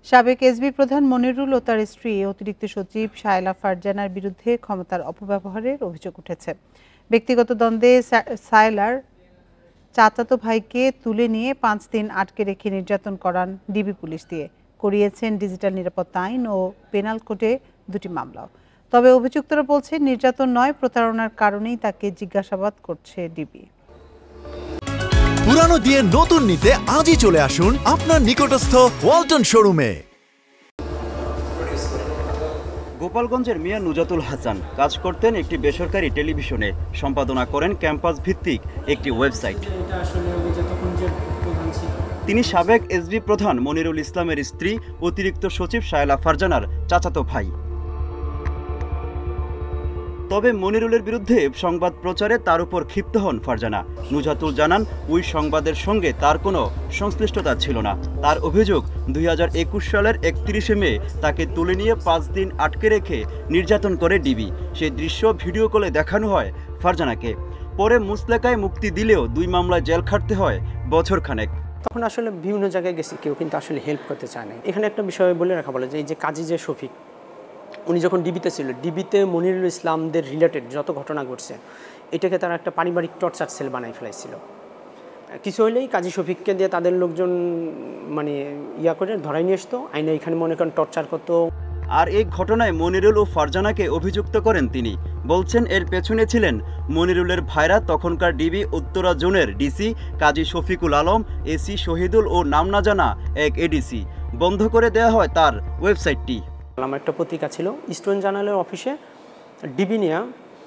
সাবেক এসবি প্রধান মনিরুল ও তার স্ত্রী অতিরিক্ত সচিব শায়লা ফারজানার বিরুদ্ধে ক্ষমতার অপব্যবহারের অভিযোগ উঠেছে। ব্যক্তিগত দ্বন্দ্বে শায়লার চাচাতো ভাইকে তুলে নিয়ে 5 দিন আটকে রেখে নির্যাতন করান ডিবি পুলিশ দিয়ে, করিয়েছেন ডিজিটাল নিরাপত্তা আইন ও পেনাল কোডে 2টি মামলাও। তবে অভিযুক্তরা বলছেন নির্যাতন নয়, প্রতারণার কারণেই তাকে জিজ্ঞাসাবাদ করছে ডিবি। পুরানো দিয়ে নতুন নিতে আজই চলে আসুন আপনার নিকটস্থ ওয়ালটন শোরুমে। গোপালগঞ্জের মিয়া নুজাতুল হাসান কাজ করতেন একটি বেসরকারি টেলিভিশনে, সম্পাদনা করেন ক্যাম্পাস ভিত্তিক একটি ওয়েবসাইট। তিনি সাবেক এসবি প্রধান মনিরুল ইসলামের স্ত্রী অতিরিক্ত সচিব শায়লা ফারজানার চাচাতো ভাই। তবে মনিরুলের বিরুদ্ধে সংবাদ প্রচারে তার উপর ক্ষিপ্ত হন ফারজানা। নুজাতুল জানান ওই সংবাদের সঙ্গে তার কোনো সংশ্লিষ্টতা ছিল না। তার অভিযোগ 2021 সালের 31শে মে তাকে তুলে নিয়ে 5 দিন আটকে রেখে নির্যাতন করে ডিবি। সেই দৃশ্য ভিডিও কলে দেখানো হয় ফারজানাকে। পরে মুচলেকায় মুক্তি দিলেও 2 মামলায় জেল খাটতে হয় বছরখানেক। তখন আসলে বিভিন্ন জায়গায় গেছি, কেউ কিন্তু আসলে হেল্প করতে চায় না। এখানে একটা বিষয় বলে রাখা বলে যে এই যে কাজী যে শফিক, উনি যখন ডিবিতে ছিল, ডিবিতে মনিরুল ইসলামদের রিলেটেড যত ঘটনা ঘটছে এটাকে তারা একটা পারিবারিক টর্চার সেল বানাই ফেলাইছিল। কিছু হলেই কাজী শফিককে দিয়ে তাদের লোকজন মানে করে ধরাই নিয়ে আসতো, আইনে এখানে মনে করেন টর্চার করতো। আর এই ঘটনায় মনিরুল ও ফারজানাকে অভিযুক্ত করেন তিনি। বলছেন এর পেছনে ছিলেন মনিরুলের ভাইরা, তখনকার ডিবি উত্তরা জোনের ডিসি কাজী শফিকুল আলম, এসি শহীদুল ও নাম না জানা এক এডিসি। বন্ধ করে দেওয়া হয় তার ওয়েবসাইটটি। আমার একটা পত্রিকা ছিল স্টুডেন্ট জার্নালের অফিসে, ডিবি নিয়া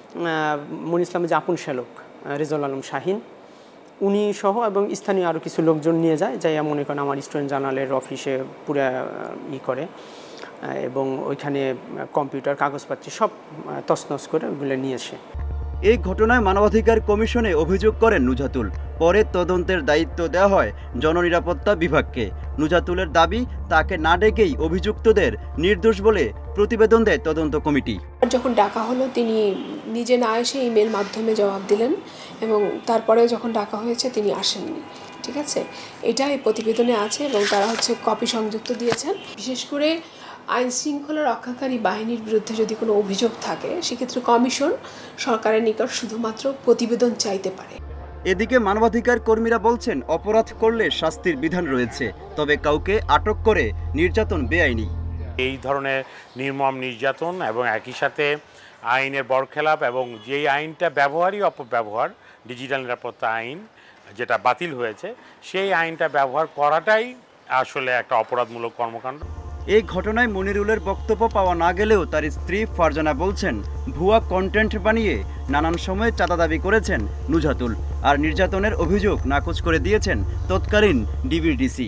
মনির ইসলামের যে আপন শ্যালক রেজাউল আলম শাহিন, উনি সহ এবং স্থানীয় আরও কিছু লোকজন নিয়ে যায়, যাই মনে করেন আমার স্টুডেন্ট জার্নালের অফিসে পুরা করে এবং ওইখানে কম্পিউটার কাগজপত্র সব তছনছ করে ওগুলো নিয়ে আসে। এই ঘটনায় মানবাধিকার কমিশনে অভিযোগ করেন নুজাতুল। পরে তদন্তের দায়িত্ব দেওয়া হয় জননিরাপত্তা বিভাগকে। নুজাতুলের দাবি, তাকে না ডেকেই অভিযুক্তদের নির্দোষ বলে প্রতিবেদন দেয় তদন্ত কমিটি। যখন ডাকা হলো তিনি নিজে না এসে ইমেল মাধ্যমে জবাব দিলেন এবং তারপরে যখন ডাকা হয়েছে তিনি আসেননি। ঠিক আছে, এটা এই প্রতিবেদনে আছে এবং তারা কপি সংযুক্ত দিয়েছেন। বিশেষ করে আইন শৃঙ্খলা রক্ষাকারী বাহিনীর বিরুদ্ধে যদি কোনো অভিযোগ থাকে, সেক্ষেত্রে কমিশন সরকারের নিকট শুধুমাত্র প্রতিবেদন চাইতে পারে। এদিকে মানবাধিকার কর্মীরা বলছেন অপরাধ করলে শাস্তির বিধান রয়েছে, তবে কাউকে আটক করে নির্যাতন বেআইনি। এই ধরনের নির্মম নির্যাতন এবং একই সাথে আইনের বরখেলাপ এবং যেই আইনটা ব্যবহারই অপব্যবহার, ডিজিটাল নিরাপত্তা আইন যেটা বাতিল হয়েছে, সেই আইনটা ব্যবহার করাটাই আসলে একটা অপরাধমূলক কর্মকাণ্ড। এই ঘটনায় মনিরুলের বক্তব্য পাওয়া না গেলেও তার স্ত্রী ফারজানা বলছেন ভুয়া কন্টেন্ট বানিয়ে নানান সময়ে চাঁদা দাবি করেছেন নুজাতুল, আর নির্যাতনের অভিযোগ নাকচ করে দিয়েছেন তৎকালীন ডিবির ডিসি।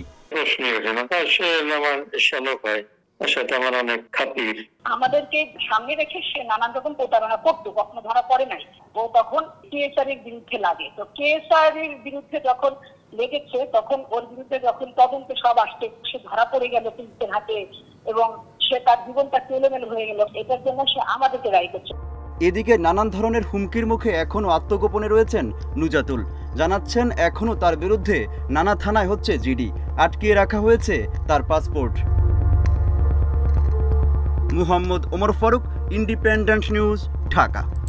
আমাদেরকে সামনে রেখে সে নানান রকম প্রতারণা করতো, কখনো ধরা পড়ে নাই। ও তখন কেএসআর এর বিরুদ্ধে লাগে, তো কেএসআর এর বিরুদ্ধে যখন লেগেছে তখন ওর বিরুদ্ধে যখন তদন্তে সব আসছে, সে ধরা পড়ে গেল পুলিশের হাতে এবং সে তার জীবনটা এলোমেলো হয়ে গেল। এটার জন্য সে আমাদেরকে দায়ী করছে। এদিকে নানান ধরনের হুমকির মুখে এখনও আত্মগোপনে রয়েছেন নুজাতুল। জানাচ্ছেন এখনও তার বিরুদ্ধে নানা থানায় হচ্ছে জিডি, আটকিয়ে রাখা হয়েছে তার passport. Muhammad Omar Faruk, independent news, Dhaka.